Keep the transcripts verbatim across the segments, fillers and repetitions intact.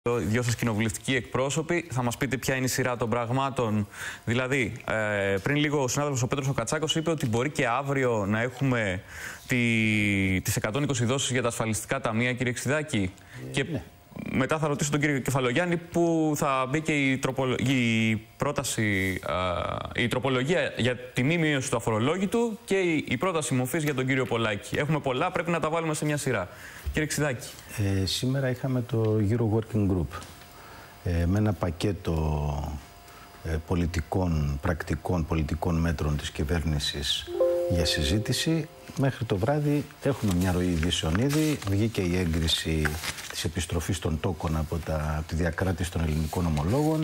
Οι δυο σας κοινοβουλευτικοί εκπρόσωποι, θα μας πείτε ποια είναι η σειρά των πραγμάτων. Δηλαδή, ε, πριν λίγο ο συνάδελφος ο Πέτρος ο Κατσάκος είπε ότι μπορεί και αύριο να έχουμε τη, τις εκατόν είκοσι δόσεις για τα ασφαλιστικά ταμεία, κύριε Ξηδάκη. Ε, και ναι. Μετά θα ρωτήσω τον κύριο Κεφαλογιάννη που θα μπει και η, τροπολο... η πρόταση, ε, η τροπολογία για τη μη μείωση του αφορολόγητου και η, η πρόταση μορφής για τον κύριο Πολάκη. Έχουμε πολλά, πρέπει να τα βάλουμε σε μια σειρά. Κύριε Ξηδάκη. Ε, σήμερα είχαμε το Euro Working Group ε, με ένα πακέτο ε, πολιτικών, πρακτικών πολιτικών μέτρων της κυβέρνησης για συζήτηση. Μέχρι το βράδυ έχουμε μια ροή ειδήσεων ήδη. Βγήκε η έγκριση της επιστροφής των τόκων από, τα, από τη διακράτηση των ελληνικών ομολόγων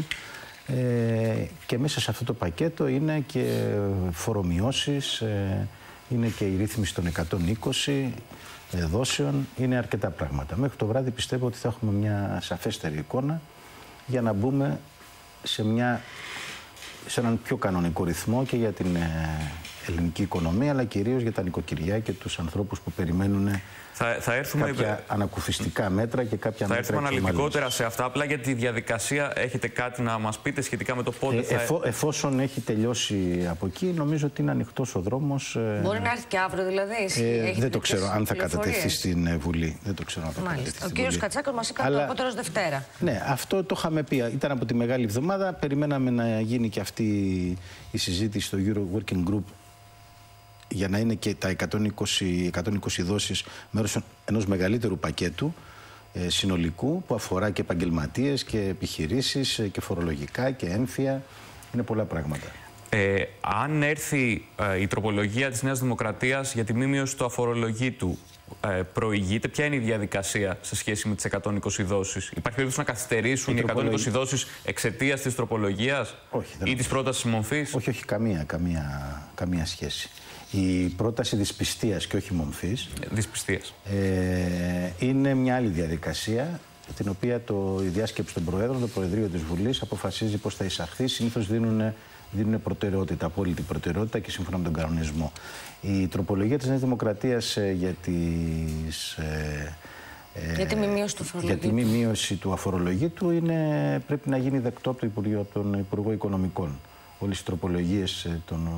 ε, και μέσα σε αυτό το πακέτο είναι και φορομειώσεις, ε, είναι και η ρύθμιση των εκατόν είκοσι δόσεων, είναι αρκετά πράγματα. Μέχρι το βράδυ πιστεύω ότι θα έχουμε μια σαφέστερη εικόνα για να μπούμε σε, μια, σε έναν πιο κανονικό ρυθμό και για την ε, ελληνική οικονομία, αλλά κυρίως για τα νοικοκυριά και τους ανθρώπους που περιμένουν θα, θα έρθουμε... κάποια ανακουφιστικά μέτρα και κάποια θα μέτρα. Θα έρθουμε αναλυτικότερα σε αυτά. Απλά για τη διαδικασία έχετε κάτι να μας πείτε σχετικά με το πότε ε, θα... Εφό, εφόσον έχει τελειώσει από εκεί, νομίζω ότι είναι ανοιχτός ο δρόμος. Ε, Μπορεί να έρθει και αύριο δηλαδή. Ε, δεν το ξέρω αν θα κατατεθεί στην Βουλή. Δεν το ξέρω αν θα κατατεθεί στην Ο κύριος Κατσάκος μας είπε Αλλά... το απότερος Δευτέρα. Ναι, αυτό το είχαμε πει. Ήταν από τη Μεγάλη Εβδομάδα. Περιμέναμε να γίνει και αυτή η συζήτηση στο Euro Working Group για να είναι και τα εκατόν είκοσι δόσεις μέρος ενός μεγαλύτερου πακέτου ε, συνολικού που αφορά και επαγγελματίες και επιχειρήσεις ε, και φορολογικά και έμφυα. Είναι πολλά πράγματα. Ε, αν έρθει ε, η τροπολογία της Νέας Δημοκρατίας για τη μη μείωση του αφορολογήτου, ε, προηγείται, ποια είναι η διαδικασία σε σχέση με τις εκατόν είκοσι δόσεις? Υπάρχει περίπτωση να καθυστερήσουν οι, οι εκατόν είκοσι δόσεις εξαιτίας της τροπολογίας ή της πρότασης μορφής? Όχι, όχι, καμία, καμία, καμία σχέση. Η πρόταση δυσπιστίας και όχι μομφής δυσπιστίας. Ε, είναι μια άλλη διαδικασία, την οποία το, η διάσκεψη των Προέδρων, το Προεδρείο της Βουλής, αποφασίζει πώς θα εισαχθεί. Συνήθως δίνουν, δίνουν προτεραιότητα, απόλυτη προτεραιότητα και σύμφωνα με τον κανονισμό. Η τροπολογία της Νέας Δημοκρατίας ε, για, τις, ε, ε, για τη μη μείωση του αφορολογήτου, για τη μη μείωση του αφορολογήτου είναι, πρέπει να γίνει δεκτό από, το Υπουργείο, από τον Υπουργό Οικονομικών. Όλες οι τροπολογίες ε, των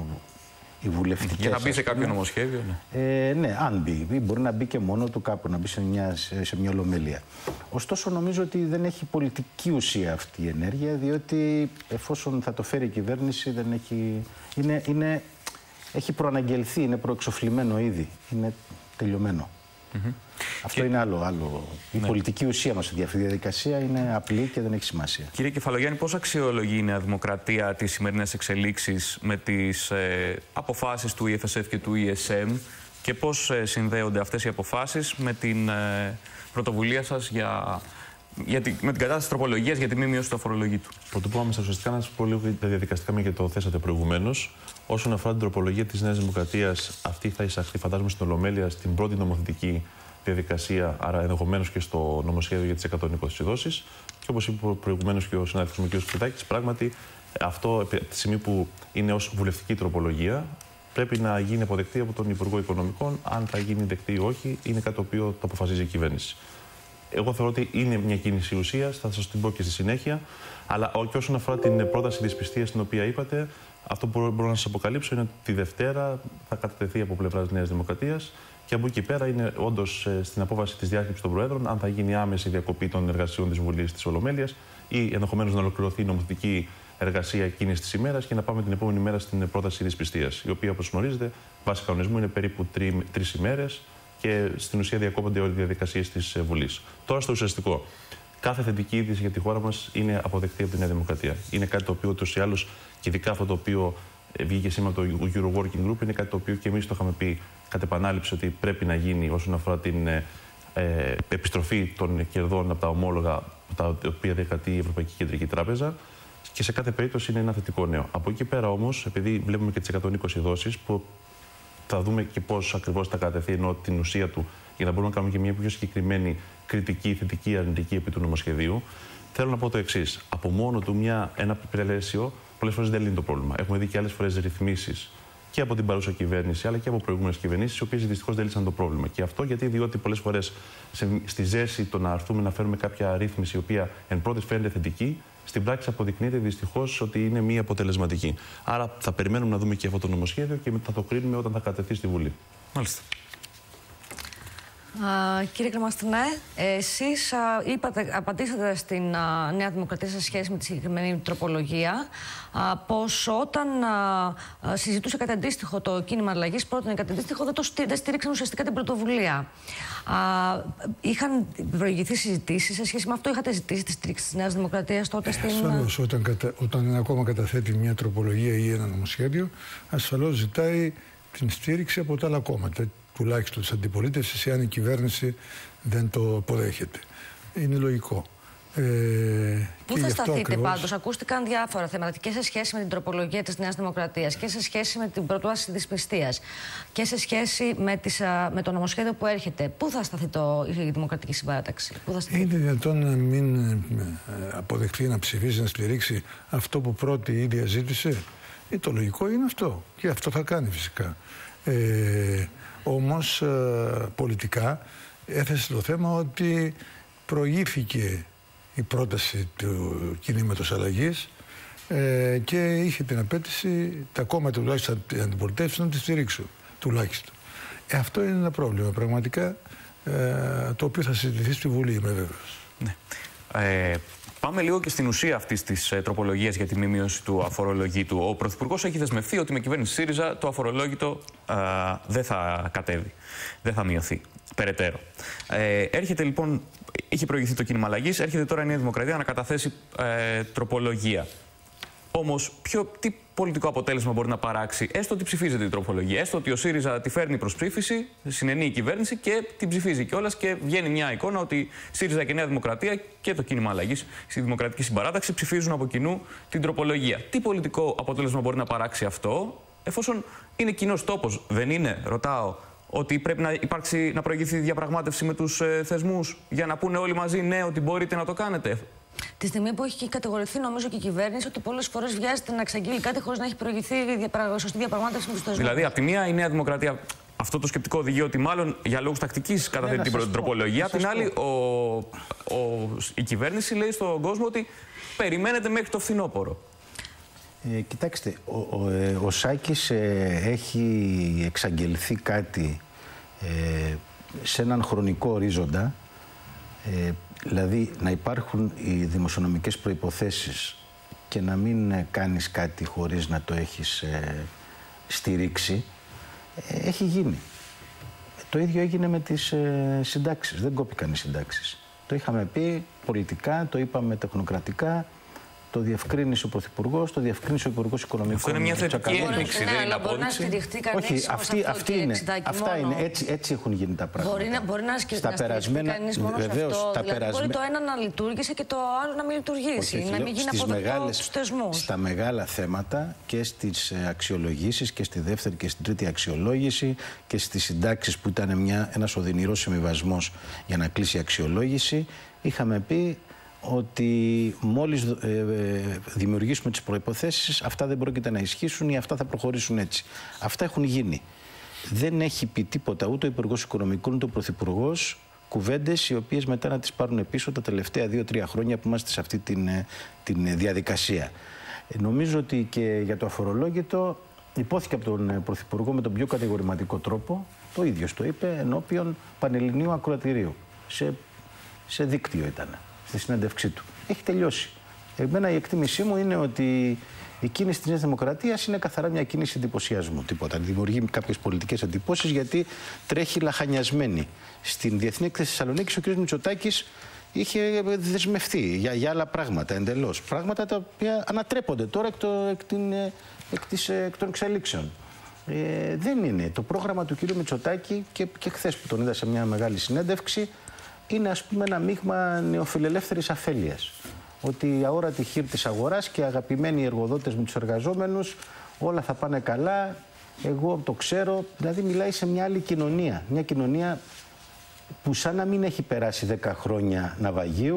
οι βουλευτικές, για να μπει σε κάποιο νομοσχέδιο, ναι. Ε, ναι, αν μπει. Μπορεί να μπει και μόνο του κάπου, να μπει σε μια, σε μια ολομέλεια. Ωστόσο, νομίζω ότι δεν έχει πολιτική ουσία αυτή η ενέργεια, διότι εφόσον θα το φέρει η κυβέρνηση, δεν έχει, είναι, είναι, έχει προαναγγελθεί, είναι προεξοφλημένο ήδη. Είναι τελειωμένο. Mm-hmm. Αυτό και... είναι άλλο. άλλο. Ναι. Η πολιτική ουσία μας στη διαδικασία είναι απλή και δεν έχει σημασία. Κύριε Κεφαλογιάννη, πώς αξιολογεί η Νέα Δημοκρατία τις σημερινές εξελίξεις με τις ε, αποφάσεις του ι εφ ες εφ και του ι ες εμ και πώς ε, συνδέονται αυτές οι αποφάσεις με την ε, πρωτοβουλία σας για, για τη, με την κατάσταση τροπολογίας για τη μη μείωση του αφορολογήτου? Πρωτού πάμε στα ουσιαστικά, να σας πω λίγο τα διαδικαστικά, μια και το θέσατε προηγουμένως. Όσον αφορά την τροπολογία της Νέας Δημοκρατίας, αυτή θα εισαχθεί, φαντάζομαι, στην Ολομέλεια, στην πρώτη νομοθετική διαδικασία, άρα ενδεχομένως και στο νομοσχέδιο για τις εκατόν είκοσι δόσεις. Και όπως είπε προηγουμένως και ο συνάδελφος μου, ο κ. Ξηδάκης, πράγματι αυτό από τη στιγμή που είναι ως βουλευτική τροπολογία πρέπει να γίνει αποδεκτή από τον Υπουργό Οικονομικών. Αν θα γίνει δεκτή ή όχι, είναι κάτι το οποίο το αποφασίζει η κυβέρνηση. Εγώ θεωρώ ότι είναι μια κίνηση ουσίας, θα σας την πω και στη συνέχεια. Αλλά και όσον αφορά την πρόταση δυσπιστίας την οποία είπατε, αυτό που μπορώ να σας αποκαλύψω είναι ότι τη Δευτέρα θα κατατεθεί από πλευράς Νέας Δημοκρατίας και από εκεί πέρα είναι όντως στην απόφαση της διάσκεψης των Προέδρων αν θα γίνει άμεση διακοπή των εργασιών της Βουλής της Ολομέλειας ή ενδεχομένως να ολοκληρωθεί η νομοθετική εργασία εκείνης της ημέρας και να πάμε την επόμενη μέρα στην πρόταση δυσπιστίας, η οποία, όπως γνωρίζετε, βάσει κανονισμού είναι περίπου τρεις ημέρες και στην ουσία διακόπτονται όλες οι διαδικασίες της Βουλής. Τώρα στο ουσιαστικό. Κάθε θετική είδηση για τη χώρα μας είναι αποδεκτή από τη Νέα Δημοκρατία. Είναι κάτι το οποίο ούτως ή άλλως, και ειδικά αυτό το οποίο βγήκε σήμερα το Euro Working Group, είναι κάτι το οποίο και εμείς το είχαμε πει κατ' επανάληψη ότι πρέπει να γίνει όσον αφορά την ε, επιστροφή των κερδών από τα ομόλογα τα οποία διακρατεί η Ευρωπαϊκή Κεντρική Τράπεζα. Και σε κάθε περίπτωση είναι ένα θετικό νέο. Από εκεί πέρα όμως, επειδή βλέπουμε και τις εκατόν είκοσι δόσεις, που θα δούμε και πώς ακριβώς θα κατατεθεί, ενώ την ουσία του, για να μπορούμε να κάνουμε και μια πιο συγκεκριμένη κριτική, θετική, αρνητική επί του νομοσχεδίου. Θέλω να πω το εξής. Από μόνο του μια, ένα πλαίσιο πολλές φορές δεν λύνει το πρόβλημα. Έχουμε δει και άλλες φορές ρυθμίσεις και από την παρούσα κυβέρνηση, αλλά και από προηγούμενες κυβερνήσεις, οι οποίες δυστυχώς δεν λύσαν το πρόβλημα. Και αυτό γιατί, διότι πολλές φορές στη ζέση το να έρθουμε να φέρουμε κάποια ρύθμιση, η οποία εν πρώτης φαίνεται θετική, στην πράξη αποδεικνύεται δυστυχώς ότι είναι μη αποτελεσματική. Άρα θα περιμένουμε να δούμε και αυτό το νομοσχέδιο και θα το κρίνουμε όταν θα κατευθεί στη Βουλή. Μάλιστα. Uh, κύριε Κρεμαστινέ, εσείς uh, είπατε, απαντήσατε στην uh, Νέα Δημοκρατία σε σχέση με τη συγκεκριμένη τροπολογία uh, πως όταν uh, uh, συζητούσε κάτι αντίστοιχο το κίνημα αλλαγής, πρότεινε κάτι αντίστοιχο, δεν, το στή, δεν στήριξαν ουσιαστικά την πρωτοβουλία. Uh, είχαν προηγηθεί συζητήσεις σε σχέση με αυτό, είχατε ζητήσει τη στήριξη της Νέας Δημοκρατίας τότε στην... Ασφαλώς, όταν, κατα... όταν είναι ακόμα καταθέτει μια τροπολογία ή ένα νομοσχέδιο, ασφαλώς ζητάει την στήριξη από τα άλλα κόμματα, τουλάχιστον της αντιπολίτευσης, εάν η κυβέρνηση δεν το αποδέχεται. Είναι λογικό. Ε, Πού θα σταθείτε ακριβώς... πάντως? Ακούστηκαν διάφορα θέματα και σε σχέση με την τροπολογία της Νέας Δημοκρατίας και σε σχέση με την προτάσει της πιστείας και σε σχέση με, τις, με το νομοσχέδιο που έρχεται. Πού θα σταθεί το, η Δημοκρατική Συμπαράταξη? Πού θα σταθεί? Είναι δυνατόν να μην αποδεχθεί, να ψηφίσει, να στηρίξει αυτό που πρώτη η ίδια ζήτησε? Ε, το λογικό είναι αυτό. Και αυτό θα κάνει φυσικά. Ε, Όμως πολιτικά έθεσε το θέμα ότι προηγήθηκε η πρόταση του κινήματος αλλαγής ε, και είχε την απέτηση τα κόμματα τουλάχιστον αντιπολιτεύσεις να τη στηρίξουν τουλάχιστον. Ε, αυτό είναι ένα πρόβλημα πραγματικά ε, το οποίο θα συζητηθεί στη Βουλή, είμαι βέβαιος. Ναι. Ε, Πάμε λίγο και στην ουσία αυτής της ε, τροπολογίας για τη μη μείωση του αφορολόγητου. Ο Πρωθυπουργός έχει δεσμευθεί ότι με κυβέρνηση ΣΥΡΙΖΑ το αφορολόγητο ε, δεν θα κατέβει, δεν θα μειωθεί περαιτέρω. Ε, έρχεται λοιπόν, είχε προηγηθεί το κίνημα αλλαγής, έρχεται τώρα η Νέα Δημοκρατία να καταθέσει ε, τροπολογία. Όμως, τι πολιτικό αποτέλεσμα μπορεί να παράξει, έστω ότι ψηφίζεται η τροπολογία, έστω ότι ο ΣΥΡΙΖΑ τη φέρνει προς ψήφιση, συνενεί η κυβέρνηση και την ψηφίζει κιόλας και βγαίνει μια εικόνα ότι ΣΥΡΙΖΑ και Νέα Δημοκρατία και το κίνημα αλλαγής στη Δημοκρατική Συμπαράταξη ψηφίζουν από κοινού την τροπολογία. Τι πολιτικό αποτέλεσμα μπορεί να παράξει αυτό, εφόσον είναι κοινός τόπος, δεν είναι, ρωτάω, ότι πρέπει να υπάρξει, να προηγηθεί διαπραγμάτευση με τους ε, θεσμούς για να πούνε όλοι μαζί ναι, ότι μπορείτε να το κάνετε? Τη στιγμή που έχει κατηγορηθεί, νομίζω, και η κυβέρνηση ότι πολλές φορές βιάζεται να εξαγγείλει κάτι χωρίς να έχει προηγηθεί σωστή διαπραγμάτευση με τους θεσμούς. Δηλαδή, από τη μία η Νέα Δημοκρατία αυτό το σκεπτικό οδηγεί ότι μάλλον για λόγους τακτικής καταθέτει την πρώτη τροπολογία. Απ' την άλλη, ο, ο, η κυβέρνηση λέει στον κόσμο ότι περιμένετε μέχρι το φθινόπωρο. Ε, κοιτάξτε, ο, ο, ε, ο Σάκης ε, έχει εξαγγελθεί κάτι ε, σε έναν χρονικό ορίζοντα. Ε, Δηλαδή να υπάρχουν οι δημοσιονομικές προϋποθέσεις και να μην κάνεις κάτι χωρίς να το έχεις ε, στηρίξει, ε, έχει γίνει. Το ίδιο έγινε με τις ε, συντάξεις. Δεν κόπηκαν οι συντάξεις. Το είχαμε πει πολιτικά, το είπαμε τεχνοκρατικά, το διευκρίνησε ο Πρωθυπουργός, το διευκρίνησε ο Υπουργός Οικονομικών. Αυτό είναι μια θετική έκπληξη, δεν είναι απόδειξη. Όχι, αυτή, αυτή είναι. Αυτά είναι. Έτσι, έτσι έχουν γίνει τα πράγματα. Μπορεί να, μπορεί να σκεφτεί κανείς μόνο βεβαίως, σε αυτό. Τα δηλαδή, περασμέ... μπορεί το ένα να λειτουργήσει και το άλλο να μην λειτουργήσει. Όχι, να μην γίνει αποδεκτό στους θεσμούς. Στα μεγάλα θέματα και στις αξιολογήσεις και στη δεύτερη και στην τρίτη αξιολόγηση και στις συντάξεις που ήταν μια, ένας οδυνηρός συμβιβασμός για να κλείσει η αξιολόγηση, είχαμε πει ότι μόλις ε, ε, δημιουργήσουμε τις προϋποθέσεις, αυτά δεν πρόκειται να ισχύσουν ή αυτά θα προχωρήσουν έτσι. Αυτά έχουν γίνει. Δεν έχει πει τίποτα ούτε ο Υπουργός Οικονομικών ούτε ο Πρωθυπουργός κουβέντες οι οποίες μετά να τις πάρουν πίσω τα τελευταία δύο τρία χρόνια που είμαστε σε αυτή την, την διαδικασία. Ε, νομίζω ότι και για το αφορολόγητο υπόθηκε από τον Πρωθυπουργό με τον πιο κατηγορηματικό τρόπο, το ίδιο το είπε ενώπιον Πανελληνίου Ακροατηρίου. Σε, σε δίκτυο ήταν. Στη συνέντευξή του. Έχει τελειώσει. Εμένα η εκτίμησή μου είναι ότι η κίνηση της Νέας Δημοκρατίας είναι καθαρά μια κίνηση εντυπωσιασμού. Τίποτα. Δημιουργεί κάποιες πολιτικές εντυπώσεις γιατί τρέχει λαχανιασμένη. Στην Διεθνή Έκθεση Θεσσαλονίκης ο κ. Μητσοτάκης είχε δεσμευτεί για, για άλλα πράγματα εντελώς. Πράγματα τα οποία ανατρέπονται τώρα εκ, το, εκ, την, εκ, της, εκ των εξελίξεων. Ε, δεν είναι. Το πρόγραμμα του κ. Μητσοτάκη και, και χθες που τον είδα σε μια μεγάλη συνέντευξη είναι, ας πούμε, ένα μείγμα νεοφιλελεύθερης αφέλειας. Ότι η αόρατη χείρ της αγοράς και αγαπημένοι εργοδότες με τους εργαζόμενους, όλα θα πάνε καλά, εγώ το ξέρω. Δηλαδή μιλάει σε μια άλλη κοινωνία. Μια κοινωνία που σαν να μην έχει περάσει δέκα χρόνια ναυαγίου,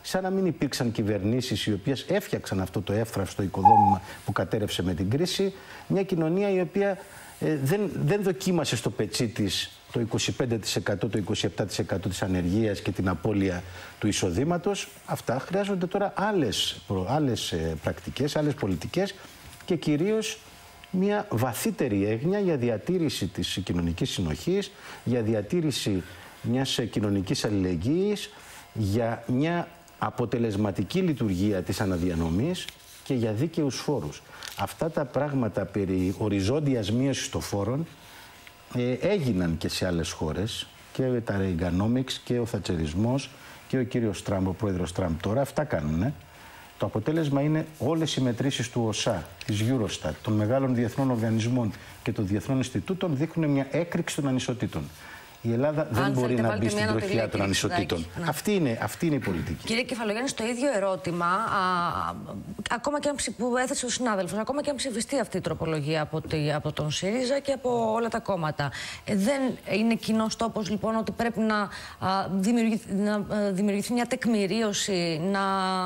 σαν να μην υπήρξαν κυβερνήσεις οι οποίες έφτιαξαν αυτό το εύθραυστο οικοδόμημα που κατέρευσε με την κρίση. Μια κοινωνία η οποία ε, δεν, δεν δοκίμασε στο πετσί της το είκοσι πέντε τοις εκατό, το είκοσι επτά τοις εκατό της ανεργίας και την απώλεια του εισοδήματος. Αυτά χρειάζονται τώρα άλλες, άλλες ε, πρακτικές, άλλες πολιτικές και κυρίως μια βαθύτερη έγνοια για διατήρηση της κοινωνικής συνοχής, για διατήρηση μιας κοινωνικής αλληλεγγύης, για μια αποτελεσματική λειτουργία της αναδιανομής και για δίκαιους φόρους. Αυτά τα πράγματα περί οριζόντιας μείωσης των φόρων ε, έγιναν και σε άλλες χώρες, και τα Reaganomics και ο θατσερισμός και ο κύριος Τραμπ, ο πρόεδρος Τραμπ τώρα, αυτά κάνουνε. Το αποτέλεσμα είναι όλες οι μετρήσεις του ΟΣΑ, της Eurostat, των μεγάλων διεθνών οργανισμών και των διεθνών Ινστιτούτων δείχνουν μια έκρηξη των ανισοτήτων. Η Ελλάδα δεν Αν μπορεί να μπει στην τροχιά των ανισοτήτων. Ναι. Αυτή, είναι, αυτή είναι η πολιτική. Κύριε Κεφαλογιάννη, στο ίδιο ερώτημα, α, ακόμα και αν ψη, που έθεσε ο συνάδελφος, ακόμα και αν ψηφιστεί αυτή η τροπολογία από, τη, από τον ΣΥΡΙΖΑ και από όλα τα κόμματα, ε, δεν είναι κοινός τόπος λοιπόν ότι πρέπει να, α, δημιουργηθεί, να α, δημιουργηθεί μια τεκμηρίωση, να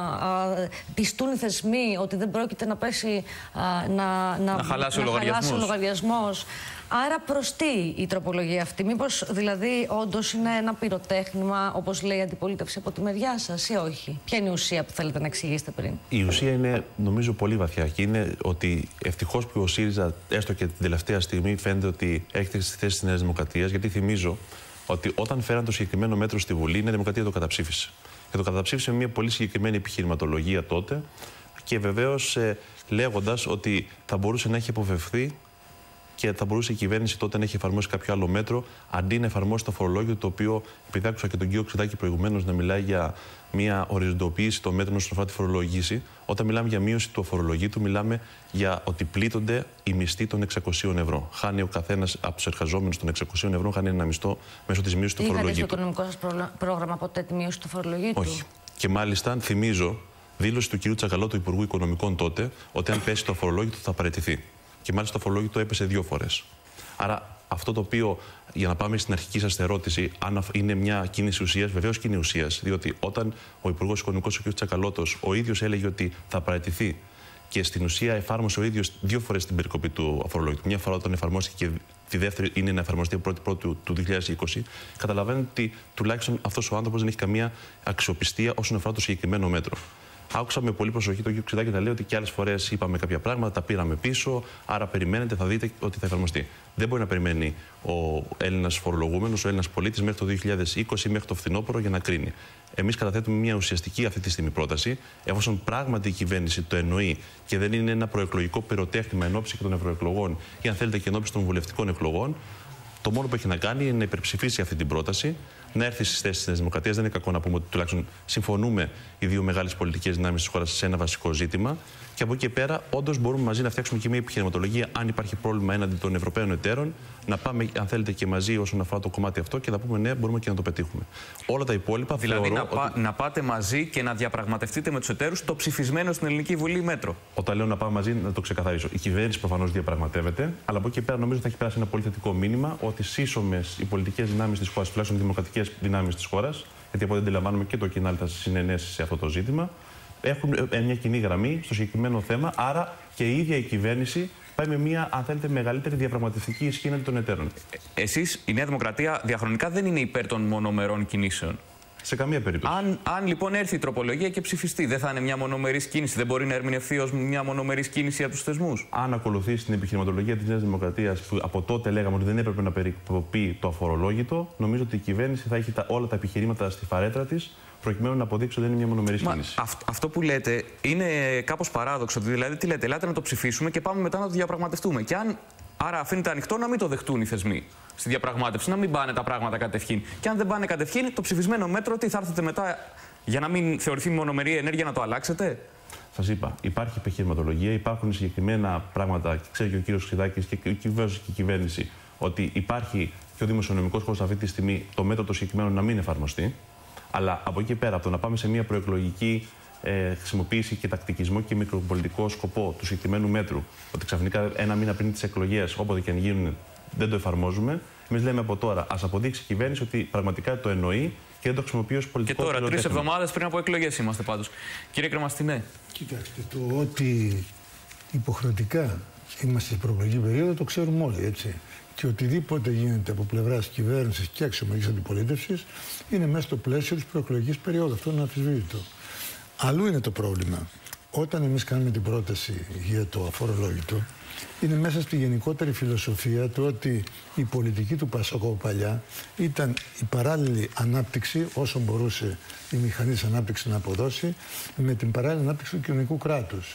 α, πιστούν οι θεσμοί ότι δεν πρόκειται να πέσει, α, να, να, να χαλάσει να ο λογαριασμός. ο λογαριασμός. Άρα προς τι η τροπολογία αυτή, μήπως δηλαδή όντως είναι ένα πυροτέχνημα, όπως λέει η αντιπολίτευση από τη μεριά σας, ή όχι? Ποια είναι η ουσία που θέλετε να εξηγήσετε πριν? Η ουσία είναι, νομίζω, πολύ βαθιά και είναι ότι ευτυχώς που ο ΣΥΡΙΖΑ, έστω και την τελευταία στιγμή, φαίνεται ότι έχετε στη θέση της Νέας Δημοκρατίας, γιατί θυμίζω ότι όταν φέραν το συγκεκριμένο μέτρο στη Βουλή, η Νέα Δημοκρατία το καταψήφισε. Και το καταψήφισε με μια πολύ συγκεκριμένη επιχειρηματολογία τότε και βεβαίως ε, λέγοντας ότι θα μπορούσε να έχει αποφευθεί και θα μπορούσε η κυβέρνηση τότε να έχει εφαρμόσει κάποιο άλλο μέτρο αντί να εφαρμόσει το φορολόγιο, το οποίο, επειδή άκουσα και τον κύριο Ξηδάκη προηγουμένως να μιλάει για μια οριζοντοποίηση των μέτρων όσον αφορά τη φορολογήση, όταν μιλάμε για μείωση του φορολογήτου, μιλάμε για ότι πλήττονται οι μισθοί των εξακοσίων ευρώ. Χάνει ο καθένας από τους εργαζόμενους των εξακοσίων ευρώ, χάνει ένα μισθό μέσω της μείωσης του φορολογήτου. Είχατε στο οικονομικό σας πρόγραμμα ποτέ τη μείωση του φορολογήτου? Όχι. Και μάλιστα θυμίζω δήλωση του κ. Τσακαλώτου, του Υπουργού Οικονομικών τότε, ότι αν πέσει το φορολόγητο θα παραιτηθεί. Και μάλιστα το φορολόγητο έπεσε δύο φορές. Άρα αυτό το οποίο, για να πάμε στην αρχική σας ερώτηση, αν είναι μια κίνηση ουσίας, βεβαίως και είναι ουσίας. Διότι όταν ο Υπουργός Οικονομικών, ο κ. Τσακαλώτος, ο ίδιος έλεγε ότι θα παραιτηθεί και στην ουσία εφάρμοσε ο ίδιος δύο φορές την περικοπή του φορολόγητου. Μια φορά όταν εφαρμόστηκε και τη δεύτερη είναι να εφαρμοστεί από πρώτη πρώτη του δύο χιλιάδες είκοσι. Καταλαβαίνετε ότι τουλάχιστον αυτός ο άνθρωπος δεν έχει καμία αξιοπιστία όσον αφορά το συγκεκριμένο μέτρο. Άκουσα με πολύ προσοχή τον κ. Ξηδάκη να λέει ότι και άλλες φορές είπαμε κάποια πράγματα, τα πήραμε πίσω, άρα περιμένετε, θα δείτε ότι θα εφαρμοστεί. Δεν μπορεί να περιμένει ο Έλληνας φορολογούμενος, ο Έλληνας πολίτης μέχρι το δύο χιλιάδες είκοσι, μέχρι το φθινόπωρο για να κρίνει. Εμείς καταθέτουμε μια ουσιαστική αυτή τη στιγμή πρόταση, εφόσον πράγματι η κυβέρνηση το εννοεί και δεν είναι ένα προεκλογικό πυροτέχνημα εν ώψη και των ευρωεκλογών ή αν θέλετε και εν ώψη των βουλευτικών εκλογών. Το μόνο που έχει να κάνει είναι να υπερψηφίσει αυτή την πρόταση, να έρθει στις θέσεις της Νέας Δημοκρατίας. Δεν είναι κακό να πούμε ότι τουλάχιστον συμφωνούμε οι δύο μεγάλες πολιτικές δυνάμεις της χώρας σε ένα βασικό ζήτημα. Και από εκεί και πέρα, όντως μπορούμε μαζί να φτιάξουμε και μια επιχειρηματολογία, αν υπάρχει πρόβλημα έναντι των Ευρωπαίων εταίρων, να πάμε, αν θέλετε, και μαζί όσον αφορά το κομμάτι αυτό και να πούμε ναι, μπορούμε και να το πετύχουμε. Όλα τα υπόλοιπα. Δηλαδή να, ότι... πά, να πάτε μαζί και να διαπραγματευτείτε με τους εταίρους το ψηφισμένο στην Ελληνική Βουλή μέτρο. Όταν λέω να πάμε μαζί, να το ξεκαθαρίσω. Η κυβέρνηση προφανώς διαπραγματεύεται, αλλά από εκεί και πέρα νομίζω θα έχει περάσει ένα πολύ θετικό μήνυμα ότι σύσσωμες οι πολιτικές δυνάμεις της χώρας, τουλάχιστον οι δημοκρατικές δυνάμεις της χώρας, γιατί από ό,τι αντιλαμβάνομαι και το κοινάλ θα συνενέσει σε αυτό το ζήτημα, έχουν μια κοινή γραμμή στο συγκεκριμένο θέμα. Άρα και η ίδια η κυβέρνηση πάει με μια, αν θέλετε, μεγαλύτερη διαπραγματευτική ισχύ έναντι των εταίρων. Εσείς, η Νέα Δημοκρατία, διαχρονικά δεν είναι υπέρ των μονομερών κινήσεων. Σε καμία περίπτωση. Αν, αν λοιπόν έρθει η τροπολογία και ψηφιστεί, δεν θα είναι μια μονομερής κίνηση? Δεν μπορεί να ερμηνευτεί ως μια μονομερής κίνηση από τους θεσμούς? Αν ακολουθήσει την επιχειρηματολογία της Νέας Δημοκρατίας, που από τότε λέγαμε ότι δεν έπρεπε να περικοπεί το αφορολόγητο, νομίζω ότι η κυβέρνηση θα έχει τα, όλα τα επιχειρήματα στη φαρέτρα της, προκειμένου να αποδείξει ότι δεν είναι μια μονομερής Μα, κίνηση. αυ, αυτό που λέτε είναι κάπως παράδοξο. Δηλαδή, τι λέτε, ελάτε να το ψηφίσουμε και πάμε μετά να το διαπραγματευτούμε. Και αν άρα αφήνεται ανοιχτό να μην το δεχτούν οι θεσμοί στη διαπραγμάτευση, να μην πάνε τα πράγματα κατευχήν. Και αν δεν πάνε κατευχήν, το ψηφισμένο μέτρο, τι θα έρθετε μετά για να μην θεωρηθεί μονομερή ενέργεια να το αλλάξετε? Σας είπα, υπάρχει επιχειρηματολογία, υπάρχουν συγκεκριμένα πράγματα, και ξέρει και ο κύριος Ξηδάκης και βεβαίως και η κυβέρνηση, ότι υπάρχει και ο δημοσιονομικός χώρος αυτή τη στιγμή το μέτρο το συγκεκριμένο να μην εφαρμοστεί. Αλλά από εκεί πέρα, από το να πάμε σε μια προεκλογική ε, χρησιμοποίηση και τακτικισμό και μικροπολιτικό σκοπό του συγκεκριμένου μέτρου, ότι ξαφνικά ένα μήνα πριν τις εκλογές, όποτε και αν γίνουν, δεν το εφαρμόζουμε. Εμείς λέμε από τώρα, ας αποδείξει η κυβέρνηση ότι πραγματικά το εννοεί και δεν το χρησιμοποιεί ως πολιτικό. Και τώρα, τρεις εβδομάδες πριν από εκλογές είμαστε πάντως. Κύριε Κρεμαστινέ. Κοιτάξτε, το ότι υποχρεωτικά είμαστε στην προεκλογική περίοδο το ξέρουμε όλοι, έτσι. Και οτιδήποτε γίνεται από πλευράς κυβέρνησης και αξιωματικής αντιπολίτευσης είναι μέσα στο πλαίσιο της προεκλογικής περίοδου. Αυτό είναι αμφισβήτητο. Αλλού είναι το πρόβλημα. Όταν εμείς κάνουμε την πρόταση για το αφορολόγητο, είναι μέσα στη γενικότερη φιλοσοφία του ότι η πολιτική του Πασόκ από παλιά ήταν η παράλληλη ανάπτυξη, όσο μπορούσε η μηχανή της ανάπτυξης να αποδώσει, με την παράλληλη ανάπτυξη του κοινωνικού κράτους.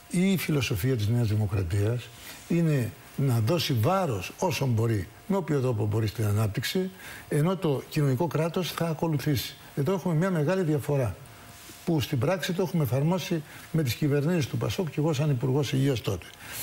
Η φιλοσοφία της Νέας Δημοκρατίας είναι να δώσει βάρος όσο μπορεί, με όποιο τρόπο μπορεί στην ανάπτυξη, ενώ το κοινωνικό κράτος θα ακολουθήσει. Εδώ έχουμε μια μεγάλη διαφορά, που στην πράξη το έχουμε εφαρμόσει με τις κυβερνήσεις του Πασόκ και εγώ σαν Υπουργός Υγείας τότε.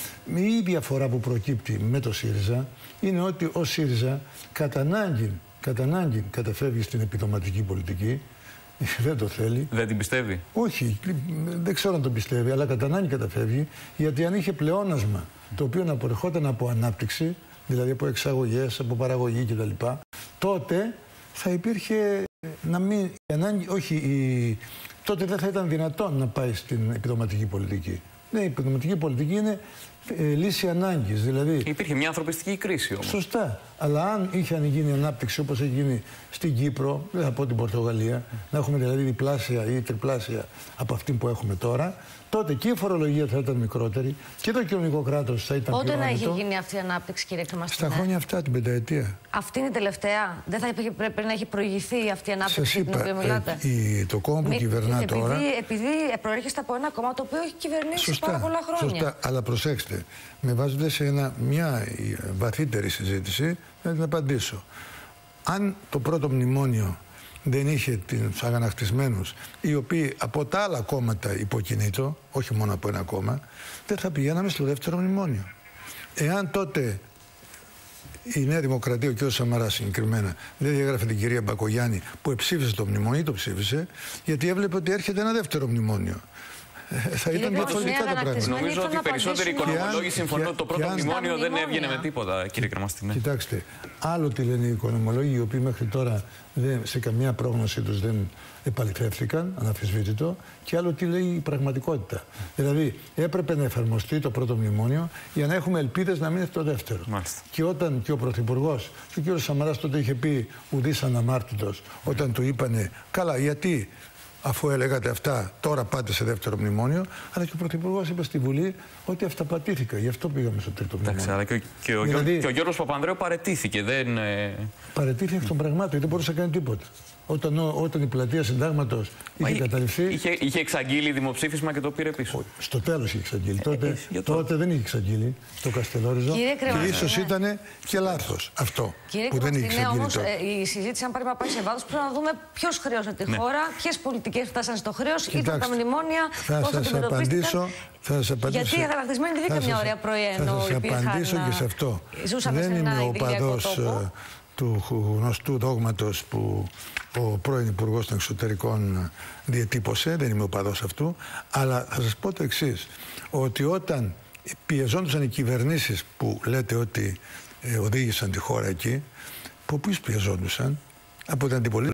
Η διαφορά που προκύπτει με το ΣΥΡΙΖΑ είναι ότι ο ΣΥΡΙΖΑ κατά ανάγκη, κατά ανάγκη καταφεύγει στην επιδοματική πολιτική. Δεν το θέλει. Δεν την πιστεύει. Όχι, δεν ξέρω αν τον πιστεύει, αλλά κατά ανάγκη καταφεύγει, γιατί αν είχε πλεόνασμα το οποίο να προερχόταν από ανάπτυξη, δηλαδή από εξαγωγές, από παραγωγή κτλ., τότε θα υπήρχε να μην. Η ανάγκη, όχι, η, τότε δεν θα ήταν δυνατόν να πάει στην επιδοματική πολιτική. Ναι, η επιδοματική πολιτική είναι ε, λύση ανάγκης. Δηλαδή, υπήρχε μια ανθρωπιστική κρίση όμως. Σωστά. Αλλά αν είχε γίνει ανάπτυξη όπως έχει γίνει στην Κύπρο, δεν θα πω την Πορτογαλία, να έχουμε δηλαδή διπλάσια ή τριπλάσια από αυτή που έχουμε τώρα, τότε και η φορολογία θα ήταν μικρότερη και το κοινωνικό κράτος θα ήταν πιο άνετο. Πότε να είχε γίνει αυτή η ανάπτυξη, κύριε Κρεμαστινέ? Στα χρόνια αυτά, την πενταετία. Αυτή είναι η τελευταία. Δεν θα υπήρχε, πρέπει να έχει προηγηθεί αυτή η ανάπτυξη για την οποία μιλάτε? Ε, η, το κόμμα που Μη, κυβερνά επειδή, τώρα. Επειδή προέρχεστε από ένα κόμμα το οποίο έχει κυβερνήσει σωστά, πάρα πολλά χρόνια. Σωστά, αλλά προσέξτε, με βάζετε σε ένα, μια βαθύτερη συζήτηση, να την απαντήσω. Αν το πρώτο μνημόνιο δεν είχε τους αγανακτισμένους, οι οποίοι από τα άλλα κόμματα υποκινήτω, όχι μόνο από ένα κόμμα, δεν θα πηγαίναμε στο δεύτερο μνημόνιο. Εάν τότε η Νέα Δημοκρατία, ο κ. Σαμαράς συγκεκριμένα, δεν διαγράφει την κυρία Μπακογιάννη που εψήφισε το μνημόνιο, το ψήφισε, γιατί έβλεπε ότι έρχεται ένα δεύτερο μνημόνιο. Θα ήταν διαφορετικά τα πράγματα. Νομίζω ότι οι περισσότεροι οικονομολόγοι συμφωνούν ότι το πρώτο μνημόνιο δεν έβγαινε με τίποτα, κύριε Κρεμαστινέ. Κοιτάξτε, άλλο τι λένε οι οικονομολόγοι, οι οποίοι μέχρι τώρα δεν, σε καμία πρόγνωση τους δεν επαληθεύτηκαν, αναμφισβήτητο, και άλλο τι λέει η πραγματικότητα. Δηλαδή, έπρεπε να εφαρμοστεί το πρώτο μνημόνιο για να έχουμε ελπίδες να μην είναι το δεύτερο. Μάλιστα. Και όταν και ο Πρωθυπουργός, και ο κ. Σαμαράς τότε είχε πει ουδής αναμάρτητος, όταν του είπανε, καλά, γιατί. Αφού έλεγατε αυτά, τώρα πάτε σε δεύτερο μνημόνιο. Αλλά και ο Πρωθυπουργός είπε στη Βουλή ότι αυταπατήθηκα. Γι' αυτό πήγαμε στο τρίτο μνημόνιο. Εντάξει, αλλά και ο, και ο, δηλαδή, και ο Γιώργος Παπανδρέου παραιτήθηκε. Δεν, ε... Παραιτήθηκε εκ των πραγμάτων, δεν μπορούσε να κάνει τίποτα. Όταν, όταν η πλατεία Συντάγματος είχε Μα καταληφθεί. Είχε, είχε εξαγγείλει δημοψήφισμα και το πήρε πίσω. Στο τέλος είχε εξαγγείλει. Τότε, ε, τότε δεν είχε εξαγγείλει το Καστελόριζο. Και ίσως ήταν και λάθος αυτό. Κύριε που δεν είχε εξαγγείλει. Όμως, ε, η συζήτηση, αν πρέπει να πάει σε βάθος, πρέπει να δούμε ποιος χρέωσε τη ναι. χώρα, ποιες πολιτικές φτάσαν στο χρέος, ήταν τα μνημόνια, πώς αντιμετωπίστηκαν. Θα σας απαντήσω. Γιατί οι αγανακτισμένοι δεν ήταν μια ωραία πρωί ενώ υπήρχαν. Θα σας απαντήσω και σε αυτό. Δεν είμαι ο παδός του γνωστού δόγματος που ο πρώην Υπουργός των Εξωτερικών διετύπωσε, δεν είμαι ο παδός αυτού, αλλά θα σας πω το εξής, ότι όταν πιεζόντουσαν οι κυβερνήσεις που λέτε ότι ε, οδήγησαν τη χώρα εκεί, από ποιους πιεζόντουσαν? Από την αντιπολίτευση.